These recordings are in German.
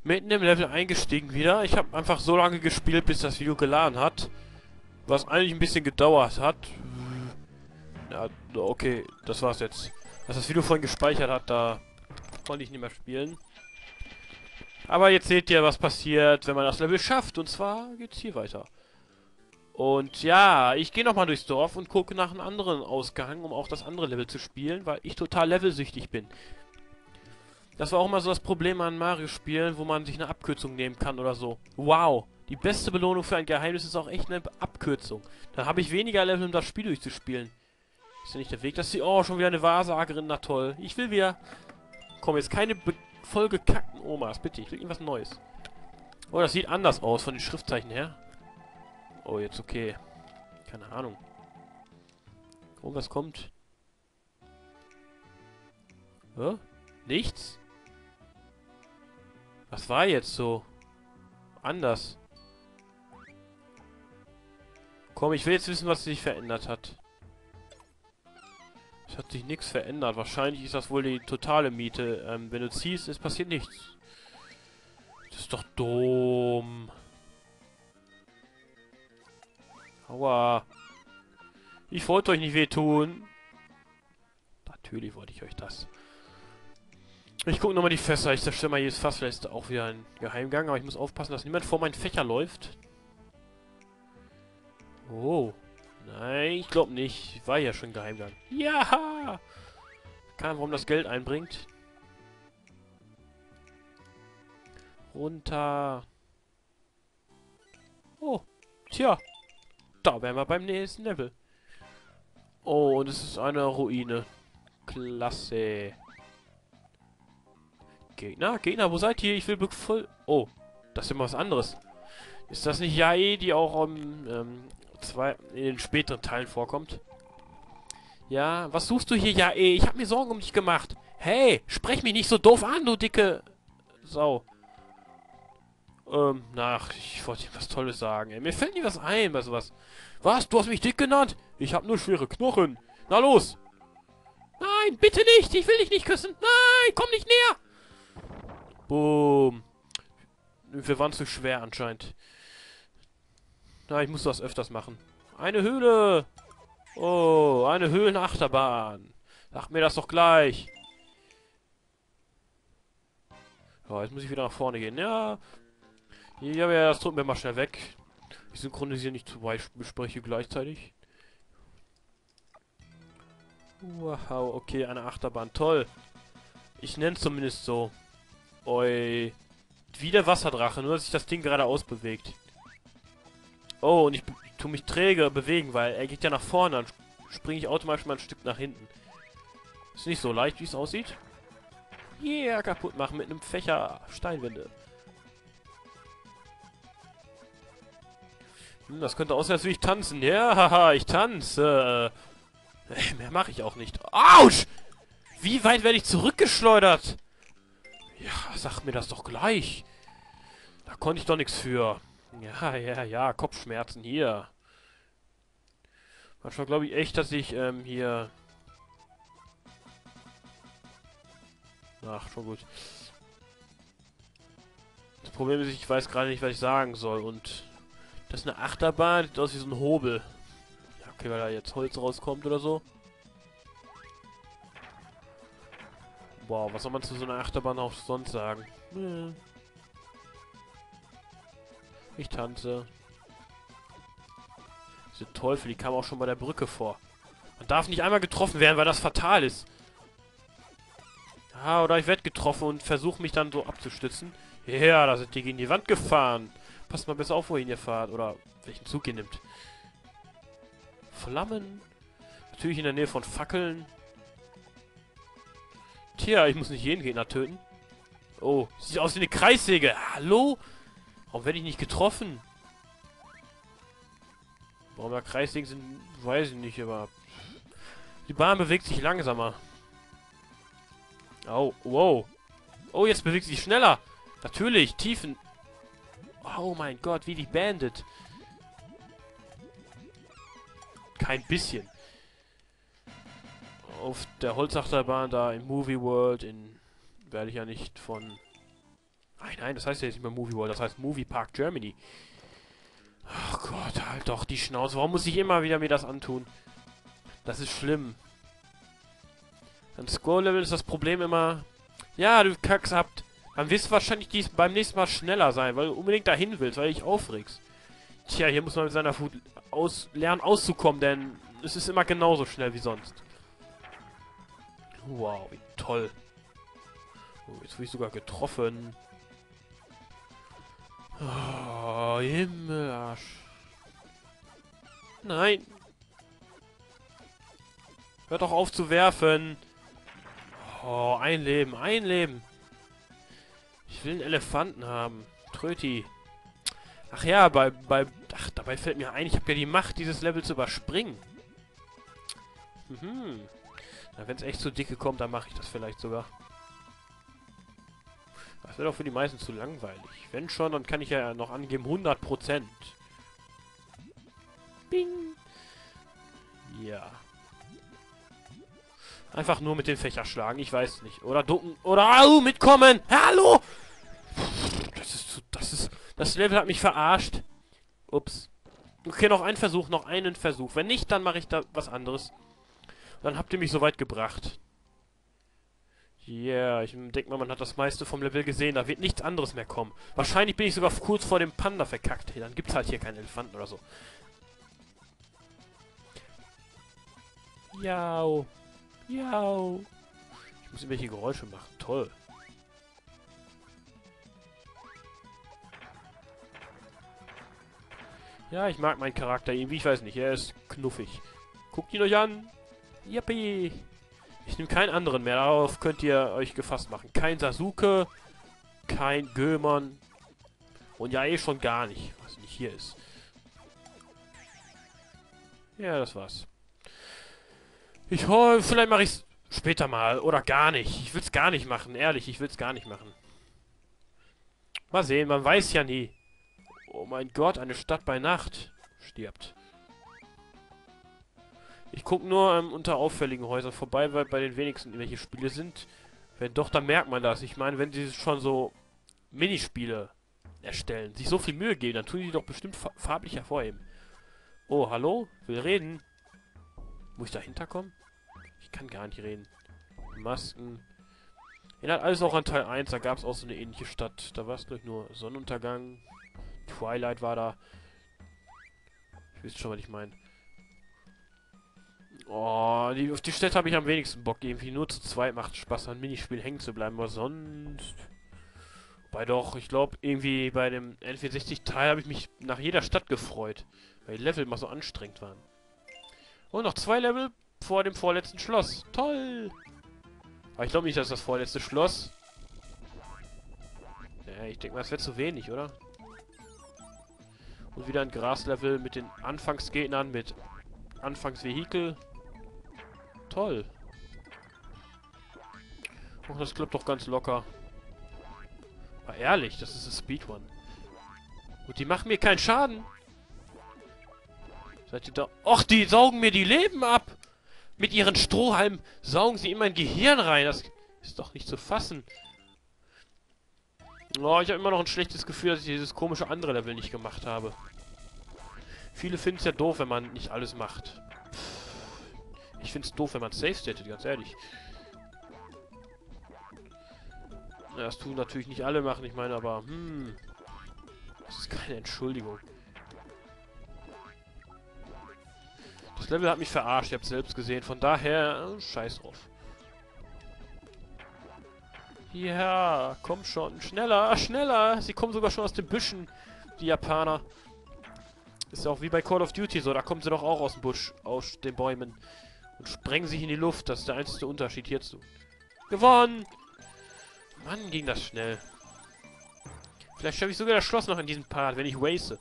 Mitten im Level eingestiegen wieder. Ich habe einfach so lange gespielt, bis das Video geladen hat. Was eigentlich ein bisschen gedauert hat. Ja, okay, das war's jetzt. Als das Video vorhin gespeichert hat, da konnte ich nicht mehr spielen. Aber jetzt seht ihr, was passiert, wenn man das Level schafft. Und zwar geht's hier weiter. Und ja, ich gehe nochmal durchs Dorf und gucke nach einem anderen Ausgang, um auch das andere Level zu spielen, weil ich total levelsüchtig bin. Das war auch immer so das Problem an Mario-Spielen, wo man sich eine Abkürzung nehmen kann oder so. Wow, die beste Belohnung für ein Geheimnis ist auch echt eine Abkürzung. Dann habe ich weniger Level, um das Spiel durchzuspielen. Ist ja nicht der Weg, dass sie... Oh, schon wieder eine Wahrsagerin, na toll. Ich will wieder... Komm, jetzt keine vollgekackten Omas, bitte. Ich will irgendwas Neues. Oh, das sieht anders aus von den Schriftzeichen her. Oh, jetzt okay. Keine Ahnung. Oh, was kommt? Hä? Nichts? Was war jetzt so anders? Komm, ich will jetzt wissen, was sich verändert hat. Es hat sich nichts verändert. Wahrscheinlich ist das wohl die totale Miete. Wenn du ziehst, es passiert nichts. Das ist doch dumm. Aua. Ich wollte euch nicht wehtun. Natürlich wollte ich euch das. Ich gucke nochmal die Fässer. Ich zerstöre mal jedes Fass. Vielleicht ist auch wieder ein Geheimgang. Aber ich muss aufpassen, dass niemand vor meinen Fächer läuft. Oh. Nein, ich glaube nicht. War ja schon ein Geheimgang. Ja! Keine Ahnung, warum das Geld einbringt. Runter. Oh. Tja. Da wären wir beim nächsten Level. Oh, und es ist eine Ruine. Klasse. Gegner, Gegner, wo seid ihr? Ich will voll... Oh, das ist immer was anderes. Ist das nicht Yae, die auch in den späteren Teilen vorkommt? Ja, was suchst du hier, Yae? Ich hab mir Sorgen um dich gemacht. Hey, sprech mich nicht so doof an, du dicke Sau. Ich wollte dir was Tolles sagen. Ey. Mir fällt nie was ein bei sowas. Was? Du hast mich dick genannt? Ich hab nur schwere Knochen. Na los! Nein, bitte nicht! Ich will dich nicht küssen! Nein, komm nicht näher! Boom. Wir waren zu schwer anscheinend. Na, ich muss das öfters machen. Eine Höhle! Oh, eine Höhlenachterbahn. Sag mir das doch gleich. Ja, jetzt muss ich wieder nach vorne gehen. Ja. Ja, das drücken wir mal schnell weg. Ich synchronisiere nicht zwei Gespräche gleichzeitig. Wow, okay, eine Achterbahn. Toll. Ich nenne es zumindest so. Oi. Wie der Wasserdrache, nur dass sich das Ding gerade ausbewegt. Oh, und ich tue mich träge bewegen, weil er geht ja nach vorne. Dann springe ich automatisch mal ein Stück nach hinten. Ist nicht so leicht, wie es aussieht. Yeah, kaputt machen mit einem Fächer Steinwände. Das könnte aussehen, als würde ich tanzen. Ja, haha, ich tanze. Mehr mache ich auch nicht. Autsch! Wie weit werde ich zurückgeschleudert? Ja, sag mir das doch gleich. Da konnte ich doch nichts für. Ja, ja, ja, Kopfschmerzen hier. Manchmal glaube ich echt, dass ich hier... Ach, schon gut. Das Problem ist, ich weiß gerade nicht, was ich sagen soll. Und das ist eine Achterbahn, sieht aus wie so ein Hobel. Ja, okay, weil da jetzt Holz rauskommt oder so. Wow, was soll man zu so einer Achterbahn auch sonst sagen? Ich tanze. Diese Teufel, die kam auch schon bei der Brücke vor. Man darf nicht einmal getroffen werden, weil das fatal ist. Ja, oder ich werde getroffen und versuche mich dann so abzustützen. Ja, da sind die gegen die Wand gefahren. Passt mal besser auf, wohin ihr fahrt. Oder welchen Zug ihr nimmt. Flammen. Natürlich in der Nähe von Fackeln. Tja, ich muss nicht jeden Gegner töten. Oh, sieht aus wie eine Kreissäge. Hallo? Warum werde ich nicht getroffen? Warum da Kreissägen sind, weiß ich nicht, aber... Die Bahn bewegt sich langsamer. Oh, wow. Oh, jetzt bewegt sie sich schneller. Natürlich, Tiefen. Oh mein Gott, wie die Bandit. Kein bisschen. Auf der Holzachterbahn da im Movie World werde ich ja nicht von Nein, das heißt ja jetzt nicht mehr Movie World, das heißt Movie Park Germany. Ach Gott, halt doch die Schnauze. Warum muss ich immer wieder mir das antun? Das ist schlimm. An Score-Level ist das Problem immer... Ja, du Kacks habt. Dann wirst du wahrscheinlich beim nächsten Mal schneller sein, weil du unbedingt dahin willst, weil du dich aufregst. Tja, hier muss man mit seiner Food lernen auszukommen, denn es ist immer genauso schnell wie sonst. Wow, wie toll. Oh, jetzt wurde ich sogar getroffen. Oh, Himmelarsch. Nein. Hör doch auf zu werfen. Oh, ein Leben, ein Leben. Ich will einen Elefanten haben. Tröti. Ach ja, ach, dabei fällt mir ein, ich habe ja die Macht, dieses Level zu überspringen. Na, wenn es echt zu dicke kommt, dann mache ich das vielleicht sogar. Das wäre doch für die meisten zu langweilig. Wenn schon, dann kann ich ja noch angeben 100%. Bing. Ja. Einfach nur mit den Fächer schlagen, ich weiß nicht. Oder ducken. Oder au, mitkommen! Hallo! Das Level hat mich verarscht. Ups. Okay, noch ein Versuch, noch einen Versuch. Wenn nicht, dann mache ich da was anderes. Dann habt ihr mich so weit gebracht. Yeah, ich denke mal, man hat das meiste vom Level gesehen. Da wird nichts anderes mehr kommen. Wahrscheinlich bin ich sogar kurz vor dem Panda verkackt. Hey, dann gibt's halt hier keinen Elefanten oder so. Jau. Jau. Ich muss irgendwelche Geräusche machen. Toll. Ja, ich mag meinen Charakter irgendwie. Ich weiß nicht, er ist knuffig. Guckt ihn euch an. Yippie. Ich nehme keinen anderen mehr. Darauf könnt ihr euch gefasst machen. Kein Sasuke. Kein Gömon. Und ja, eh schon gar nicht, was nicht hier ist. Ja, das war's. Ich hoffe, vielleicht mache ich es später mal. Oder gar nicht. Ich will es gar nicht machen. Ehrlich, ich will es gar nicht machen. Mal sehen, man weiß ja nie. Oh mein Gott, eine Stadt bei Nacht stirbt. Ich gucke nur unter auffälligen Häusern vorbei, weil bei den wenigsten welche Spiele sind. Wenn doch, dann merkt man das. Ich meine, wenn sie schon so Minispiele erstellen, sich so viel Mühe geben, dann tun die doch bestimmt farblich hervorheben. Oh, hallo? Will reden? Muss ich dahinter kommen? Ich kann gar nicht reden. Masken. Erinnert alles auch an Teil 1, da gab es auch so eine ähnliche Stadt. Da war es, glaube ich, nur Sonnenuntergang. Twilight war da. Ich weiß schon, was ich meine. Oh, auf die Städte habe ich am wenigsten Bock. Irgendwie nur zu zweit macht Spaß, an Minispiel hängen zu bleiben. Aber sonst... Wobei doch, ich glaube, irgendwie bei dem N64-Teil habe ich mich nach jeder Stadt gefreut. Weil die Level immer so anstrengend waren. Und noch 2 Level vor dem vorletzten Schloss. Toll! Aber ich glaube nicht, dass das vorletzte Schloss... Ja, ich denke mal, das wäre zu wenig, oder? Und wieder ein Graslevel mit den Anfangsgegnern, mit Anfangsvehikel. Toll. Och, das klappt doch ganz locker. Aber ehrlich, das ist ein Speedrun. Und die machen mir keinen Schaden. Seid ihr da... Och, die saugen mir die Leben ab! Mit ihren Strohhalmen saugen sie in mein Gehirn rein. Das ist doch nicht zu fassen. Oh, ich habe immer noch ein schlechtes Gefühl, dass ich dieses komische andere Level nicht gemacht habe. Viele finden es ja doof, wenn man nicht alles macht. Ich finde es doof, wenn man safe statet, ganz ehrlich. Ja, das tun natürlich nicht alle machen, ich meine, aber, das ist keine Entschuldigung. Das Level hat mich verarscht, ihr habt es selbst gesehen, von daher, scheiß drauf. Ja, komm schon, schneller, schneller! Sie kommen sogar schon aus den Büschen, die Japaner. Ist ja auch wie bei Call of Duty so, da kommen sie doch auch aus dem Busch, aus den Bäumen. Und sprengen sich in die Luft, das ist der einzige Unterschied hierzu. Gewonnen! Mann, ging das schnell. Vielleicht schaffe ich sogar das Schloss noch in diesem Part, wenn ich waste.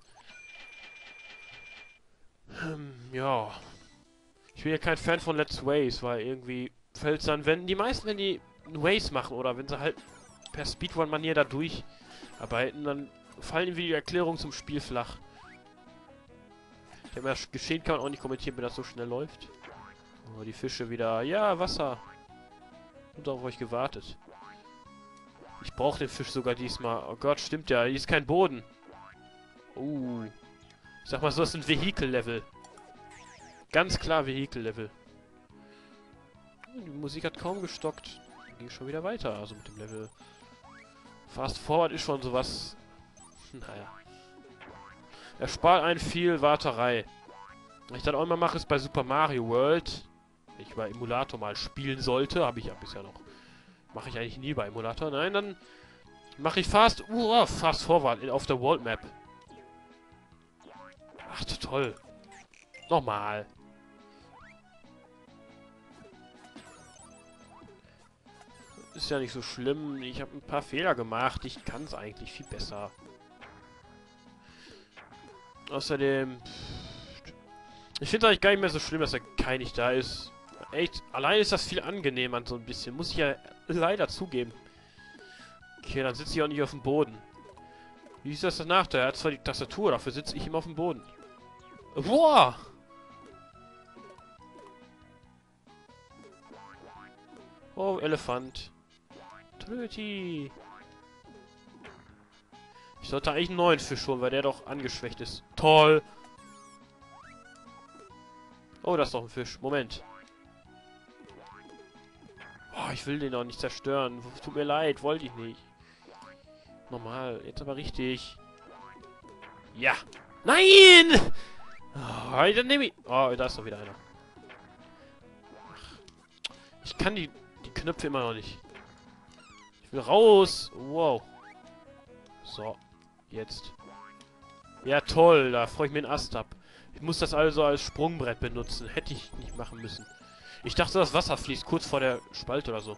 Ja. Ich bin ja kein Fan von Let's Ways, weil irgendwie fällt es dann, wenn die Ways machen oder wenn sie halt per Speedrun-Manier da durcharbeiten, dann fallen irgendwie die Erklärungen zum Spiel flach. Ich denke mal, das Geschehen kann man auch nicht kommentieren, wenn das so schnell läuft. Oh, die Fische wieder. Ja, Wasser. Und darauf habe ich gewartet. Ich brauche den Fisch sogar diesmal. Oh Gott, stimmt ja. Hier ist kein Boden. Ich sag mal so, das sind Vehikel-Level. Ganz klar Vehikel-Level. Die Musik hat kaum gestockt. Ging schon wieder weiter, also mit dem Level. Fast Forward ist schon sowas. Naja. Erspart einen viel Warterei. Was ich dann auch immer mache, ist bei Super Mario World. Wenn ich über Emulator mal spielen sollte, habe ich ja bisher noch. Mache ich eigentlich nie bei Emulator. Nein, dann mache ich Fast Forward auf der World Map. Ach, toll. Nochmal. Ist ja nicht so schlimm. Ich habe ein paar Fehler gemacht. Ich kann es eigentlich viel besser. Außerdem... Ich finde es eigentlich gar nicht mehr so schlimm, dass der Kai nicht da ist. Echt, allein ist das viel angenehmer so ein bisschen. Muss ich ja leider zugeben. Okay, dann sitze ich auch nicht auf dem Boden. Wie ist das danach? Der hat zwar die Tastatur, dafür sitze ich immer auf dem Boden. Boah! Oh, Elefant. Tröti. Ich sollte eigentlich einen neuen Fisch holen, weil der doch angeschwächt ist. Toll! Oh, das ist doch ein Fisch. Moment. Oh, ich will den doch nicht zerstören. Tut mir leid, wollte ich nicht. Normal, jetzt aber richtig. Ja! Nein! Oh, dann nehme ich... Oh, da ist doch wieder einer. Ich kann die Knöpfe immer noch nicht. Ich will raus. Wow. So. Jetzt. Ja, toll. Da freue ich mir den Ast ab. Ich muss das also als Sprungbrett benutzen. Hätte ich nicht machen müssen. Ich dachte, das Wasser fließt kurz vor der Spalte oder so.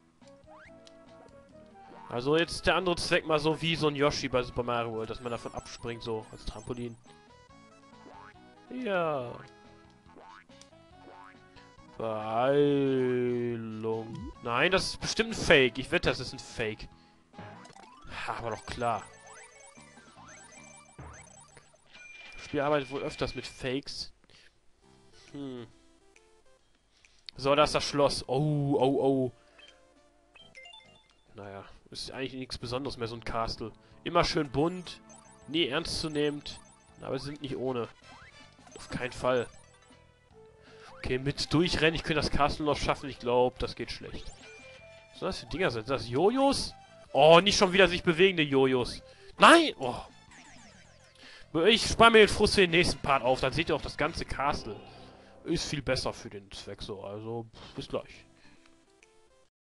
Also jetzt ist der andere Zweck mal so wie so ein Yoshi bei Super Mario World, dass man davon abspringt, so als Trampolin. Ja. Beeilung. Nein, das ist bestimmt ein Fake. Ich wette, das ist ein Fake. Ha, aber doch klar. Das Spiel arbeitet wohl öfters mit Fakes. So, da ist das Schloss. Oh, oh, oh. Naja, ist eigentlich nichts Besonderes mehr, so ein Castle. Immer schön bunt, nie ernstzunehmend, aber sie sind nicht ohne. Auf keinen Fall. Okay, mit durchrennen, ich könnte das Castle noch schaffen, ich glaube, das geht schlecht. Was soll das für Dinger sind? Sind das Jojos? Oh, nicht schon wieder sich bewegende Jojos. Nein! Oh. Ich spare mir den Frust für den nächsten Part auf, dann seht ihr auch das ganze Castle. Ist viel besser für den Zweck so, also bis gleich.